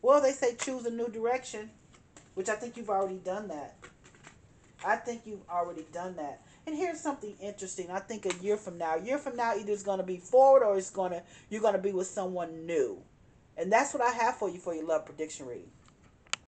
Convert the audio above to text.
Well, they say choose a new direction, which I think you've already done that. I think you've already done that. And here's something interesting. I think a year from now, either it's going to be forward or you're going to be with someone new. And that's what I have for you for your love prediction reading.